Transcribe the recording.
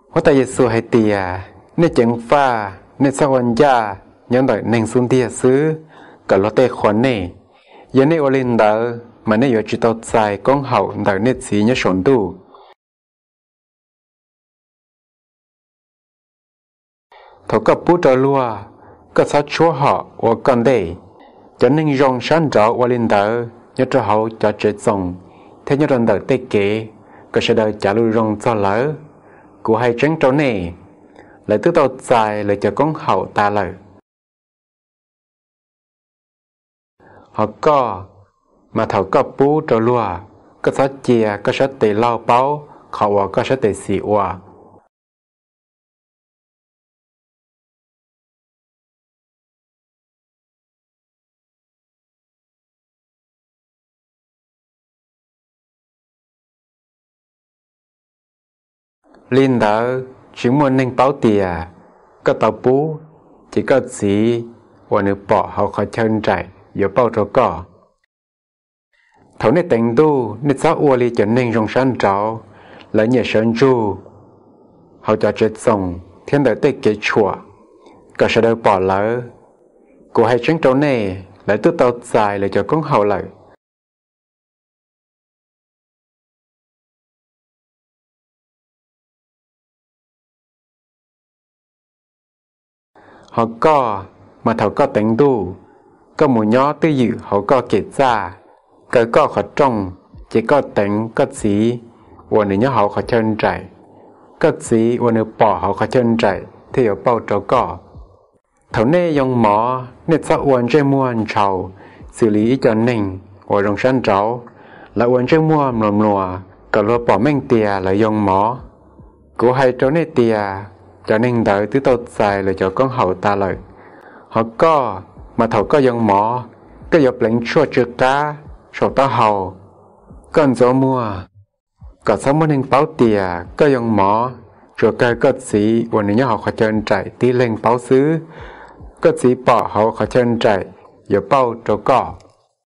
ว่าแต่Giêsu hay tia nên chẳng pha nên sao anh gia nhớ đợi nên xuống tia xứ cả lo tê khoản này giờ nên ở lên đó mà nên giờ chỉ tao xài con hậu đợi nên xí nhớ sổn đủ thầu cấp bút trò lúa có sát chúa họ ở con đây cho nên rong sáng rõ ở lên đó nhớ cho hậu cho chết xong thế nhớ đợi đợi tê kế có sẽ đợi trả lưu rong cho lỡ của hai tránh trâu này lại tức tao dài lại cho con hậu ta lời họ có mà thầu có bú trâu lúa có sát chia có sát tề lao báo họ có sát tề xì hoa linh đó chỉ muốn nên báo tiền có tàu bú chỉ có gì và nếu bỏ họ khỏi chân chạy giờ bao trò cỏ thấu nên tình tu nên sao ua li cho nên rong sáng trào lấy nhẹ sơn chu họ cho chết xong thiên đời tê kế chùa cả sẽ đời bỏ lỡ của hai tránh trâu này lại tự tàu dài lại cho con hậu lại họ có mà thầu có tính đủ có một nhỏ tư dự họ có kể ra cái có khó trong chỉ có tính có gì và nếu nhỏ họ khó chân chạy có gì và nếu bỏ họ khó chân chạy thì ở bao trò có thầu nê dùng mỏ nên sao uốn trên muôn trầu xử lý cho nên và rong sáng trầu là uốn trên muôn lùm lùa cả lúa bỏ men tìa là dùng mỏ của hai trâu nê tìa cho nên đợi tứ tao dài là cho con hậu ta lời họ có mà thầu có dân mỏ cái dọc lệnh chua chữ cá sổ ta hậu con gió mua có sao muốn nên báo tìa có dân mỏ rồi cái có gì và nếu họ khó chân chạy tí lên báo xứ có gì bỏ họ khó chân chạy giờ bao trâu cỏ